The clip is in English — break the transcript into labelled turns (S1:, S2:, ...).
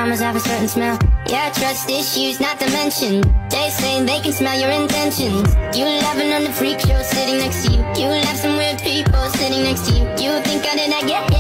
S1: Llamas have a certain smell. Yeah, trust issues not to mention. They say they can smell your intentions. You laughing on the freak show sitting next to you. You laugh some weird people sitting next to you. You think I did not get it?